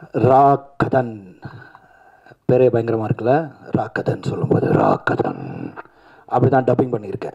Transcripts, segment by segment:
ராக்கதன் பேரே பயங்கரமாக இருக்குல்ல. ராக்கதன் சொல்லும்போது ராக்கதன் அப்படி தான் டப்பிங் பண்ணியிருக்கேன்.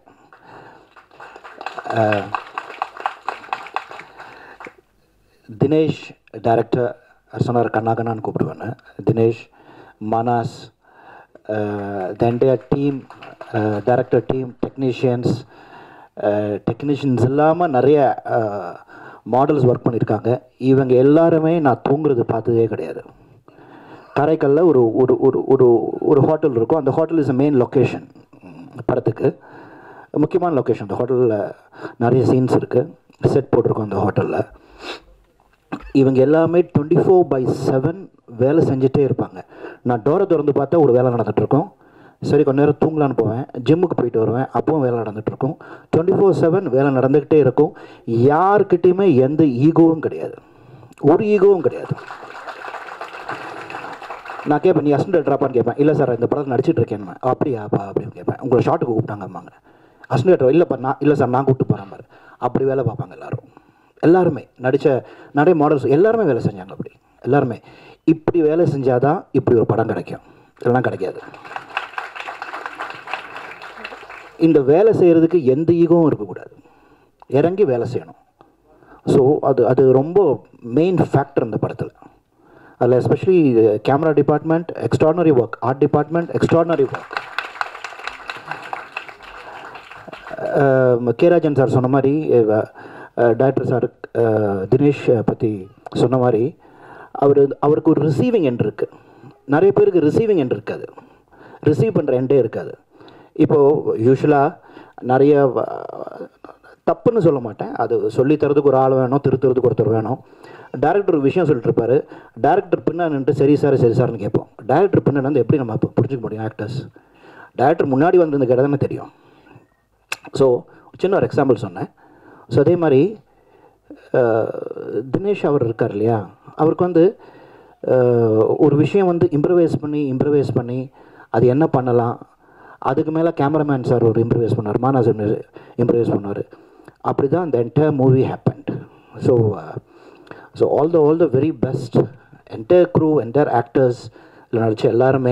தினேஷ் டைரக்டர் சொன்னார், கண்ணாகண்ணான்னு கூப்பிடுவேன்னு. Dinesh, Manas, the entire team, director team, technicians இல்லாமல் நிறைய மாடல்ஸ் ஒர்க் பண்ணியிருக்காங்க. இவங்க எல்லாருமே நான் தூங்குறது பார்த்ததே கிடையாது. காரைக்காலில் ஒரு ஒரு ஒரு ஒரு ஒரு ஹோட்டல் இருக்கும். அந்த hotel is a main location படத்துக்கு, முக்கியமான லொக்கேஷன். அந்த ஹோட்டலில் நிறைய சீன்ஸ் இருக்குது, செட் போட்டிருக்கோம் அந்த ஹோட்டலில். இவங்க எல்லாமே 24/7 வேலை செஞ்சுட்டே இருப்பாங்க. நான் டோரை திறந்து பார்த்தா ஒரு வேலை நடந்துகிட்ருக்கோம். சரி, கொஞ்ச நேரம் தூங்கலான்னு போவேன், ஜிம்முக்கு போயிட்டு வருவேன், அப்பவும் வேலை நடந்துகிட்ருக்கும். 24/7 வேலை நடந்துக்கிட்டே இருக்கும். யாருக்கிட்டேயுமே எந்த ஈகோவும் கிடையாது, ஒரு ஈகோவும் கிடையாது. நான் கேட்பேன், நீ அசிஸ்டன்ட் டைரக்டராப்பான்னு கேட்பேன். இல்லை சார், இந்த படத்தில் நடிச்சிட்டு இருக்கேன். அப்படியாப்பா அப்படின்னு கேட்பேன். உங்களை ஷாட்டுக்கு கூப்பிட்டாங்கம்மாங்க. அசிஸ்டன்ட் டைரக்டர் இல்லைப்பா, இல்லை சார் நான் கூப்பிட்டு போகிறேன் பாரு. அப்படி வேலை பார்ப்பாங்க எல்லாருமே நடித்த நிறைய மாடல்ஸ் எல்லாருமே வேலை செஞ்சாங்க. அப்படி எல்லாருமே இப்படி வேலை செஞ்சாதான் இப்படி ஒரு படம் கிடைக்கும், இதெல்லாம் கிடைக்காது. இந்த வேலை செய்கிறதுக்கு எந்த ஈகோவும் இருக்கக்கூடாது, இறங்கி வேலை செய்யணும். ஸோ அது ரொம்ப மெயின் ஃபேக்டர் இந்த படத்தில். அதில் especially camera department extraordinary work, art department extraordinary work. Kerajan sir சொன்ன மாதிரி, டைரக்டர் சார் தினேஷ் பற்றி சொன்ன மாதிரி, அவருக்கு ஒரு ரிசீவிங் எண்ட் இருக்குது. நிறைய பேருக்கு ரிசீவிங் எண்ட் இருக்காது, ரிசீவ் பண்ணுற எண்டே இருக்காது. இப்போது யூஸ்வலாக நிறைய தப்புன்னு சொல்ல மாட்டேன், அது சொல்லித்தரதுக்கு ஒரு ஆள் வேணும், திருத்துறதுக்கு ஒருத்தர் வேணும். டேரக்டர் ஒரு விஷயம் சொல்லிட்டு இருப்பார், டேரக்டர் பின்னாடி நின்று சரி சார்னு கேட்போம். டேரக்டர் பின்னாடி வந்து எப்படி நம்ம புரிஞ்சுக்க முடியும் ஆக்டர்ஸ்? டேரக்டர் முன்னாடி வந்து இந்த கிடதானே தெரியும். ஸோ சின்ன ஒரு எக்ஸாம்பிள் சொன்னேன். ஸோ அதே மாதிரி தினேஷ் அவர் இருக்கார் இல்லையா, அவருக்கு வந்து ஒரு விஷயம் வந்து இம்ப்ரவைஸ் பண்ணி அது என்ன பண்ணலாம், அதுக்கு மேலே கேமராமேன் சார் ஒரு இம்ப்ரவைஸ் பண்ணார், மானாஸ் இம்ப்ரவைஸ் பண்ணார். அப்படி தான் அந்த entire movie happened. So all the very best entire crew, entire actors இதில் நடித்த எல்லாருமே,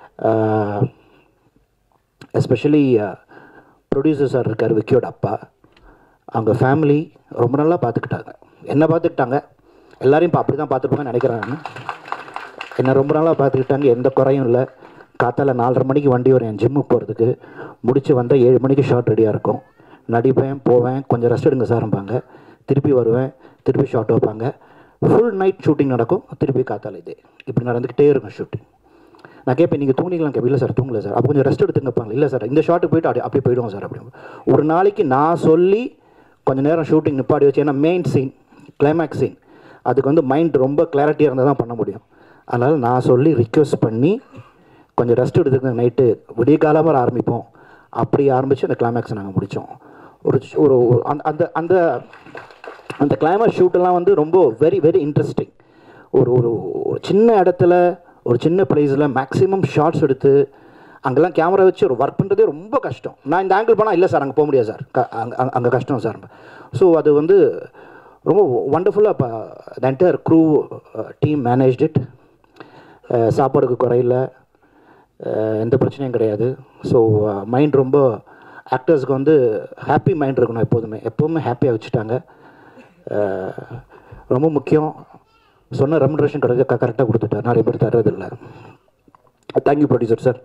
எஸ்பெஷலி ப்ரொடியூசர் சார் இருக்கார், விக்கியோட அப்பா. அவங்க ஃபேமிலி ரொம்ப நல்லா பார்த்துக்கிட்டாங்க, என்ன பார்த்துக்கிட்டாங்க, எல்லாரையும் அப்படி தான் பார்த்துருப்பாங்கன்னு நினைக்கிறாங்க. என்னை ரொம்ப நாளாக பார்த்துக்கிட்டாங்க, எந்த குறையும் இல்லை. காத்தால 4:30 மணிக்கு வண்டி வரும் என் ஜிம்முக்கு போகிறதுக்கு, முடித்து வந்தால் 7 மணிக்கு ஷார்ட் ரெடியாக இருக்கும். நடிப்பேன், போவேன், கொஞ்சம் ரெஸ்ட் எடுங்க சார்பாங்க, திருப்பி வருவேன், திருப்பி ஷார்ட் வைப்பாங்க. ஃபுல் நைட் ஷூட்டிங் நடக்கும், திருப்பி காத்தால இதே இப்படி நடந்துக்கிட்டே இருக்கும் ஷூட்டிங். நான் கேட்பேன், நீங்கள் தூங்கிக்கலாம் கேட்பேன். இல்லை சார் தூங்கலை சார். அப்போ கொஞ்சம் ரெஸ்ட் எடுத்துங்கப்பாங்க. இல்லை சார், இந்த ஷார்ட்டுக்கு போய்ட்டு அப்படி போய்டுவோம் சார். அப்படி ஒரு நாளைக்கு நான் சொல்லி கொஞ்சம் நேரம் ஷூட்டிங் நிப்பாடி வச்சு, ஏன்னா மெயின் சீன், கிளைமேக்ஸ் சீன், அதுக்கு வந்து மைண்ட் ரொம்ப கிளாரிட்டியாக இருந்தால் தான் பண்ண முடியும். அதனால் நான் சொல்லி ரிக்வெஸ்ட் பண்ணி கொஞ்சம் ரெஸ்ட் எடுத்துக்கங்க, நைட்டு விடிய காலமாக ஆரம்பிப்போம், அப்படி ஆரம்பித்து அந்த கிளைமேக்ஸை நாங்கள் முடித்தோம். ஒரு அந்த அந்த அந்த கிளைமேக்ஸ் ஷூட்டெல்லாம் வந்து ரொம்ப வெரி வெரி இன்ட்ரெஸ்டிங். ஒரு ஒரு சின்ன இடத்துல, ஒரு சின்ன பிளேஸில் மேக்ஸிமம் ஷார்ட்ஸ் எடுத்து அங்கெல்லாம் கேமரா வச்சு ஒரு ஒர்க் பண்ணுறதே ரொம்ப கஷ்டம். நான் இந்த ஆங்கிள் போனால் இல்லை சார் அங்கே போக முடியாது சார், அங்கே கஷ்டம் சார். ஸோ அது வந்து ரொம்ப வண்டர்ஃபுல்லாக இப்போ the entire crew team managed it. சாப்பாடுக்கு குறையில, எந்த பிரச்சனையும் கிடையாது. ஸோ மைண்ட் ரொம்ப ஆக்டர்ஸ்க்கு வந்து ஹாப்பி மைண்ட் இருக்கணும், எப்போவுமே ஹாப்பியாக வச்சுட்டாங்க. ரொம்ப முக்கியம், சொன்ன ரெமுனரேஷன் கரெக்டாக கொடுத்துட்டார், நிறைய பேர் தர்றதில்லை. Thank you producer sir.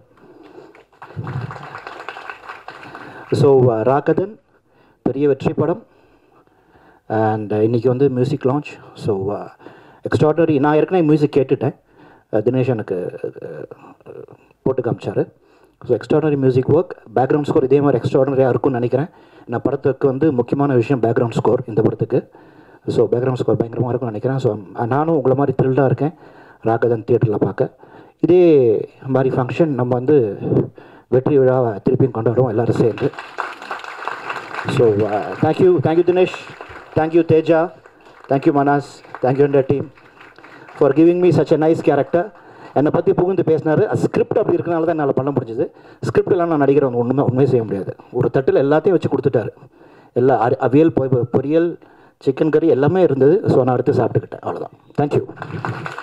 So Rakkadhan பெரிய வெற்றி படம், அண்ட் இன்றைக்கி வந்து மியூசிக் லான்ச். So extraordinary. நான் ஏற்கனவே மியூசிக் கேட்டுட்டேன், தினேஷ் எனக்கு போட்டு காமிச்சார். So extraordinary music work, background score இதே மாதிரி எக்ஸ்ட்ராடனரியாக இருக்கும்னு நினைக்கிறேன். நான் படத்துக்கு வந்து முக்கியமான விஷயம் பேக்ரவுண்ட் ஸ்கோர் இந்த படத்துக்கு. ஸோ பேக்ரவுண்ட் ஸ்கோர் பயங்கரமாக இருக்கும்னு நினைக்கிறேன். ஸோ நானும் உங்களை மாதிரி த்ரில்டாக இருக்கேன் ராக்கதன் தியேட்டரில் பார்க்க. இதே மாதிரி ஃபங்க்ஷன் நம்ம வந்து வெற்றி விழாவை திருப்பியும் கொண்டாடுவோம் எல்லோரும் சேர்ந்து. So thank you Dinesh, thank you Teja, thank you Manas, thank you entire team for giving me such a nice character. என்னை பற்றி புகுந்து பேசினார். ஸ்கிரிப்ட் அப்படி இருக்கனால தான் என்னால் பண்ண முடிஞ்சது. ஸ்கிரிப்ட் எல்லாம் நான் நடிக்கிறவங்க உண்மையை செய்ய முடியாது. ஒரு தட்டில் எல்லாத்தையும் வச்சு கொடுத்துட்டாரு. எல்லா அவியல், பொரியல், சிக்கன் கறி எல்லாமே இருந்தது. ஸோ நான் எடுத்து சாப்பிட்டுக்கிட்டேன், அவ்வளோதான். தேங்க்யூ.